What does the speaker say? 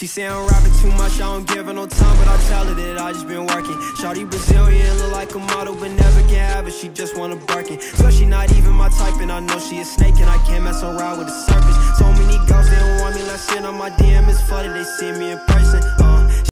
She say I'm rapping too much, I don't give her no time, but I tell her that I just been working. Shawty Brazilian, look like a model, but never can have it, she just wanna barking. So she not even my type, and I know she a snake, and I can't mess around with the surface. So many girls, they don't want me, last shit on my DM is flooded, they see me in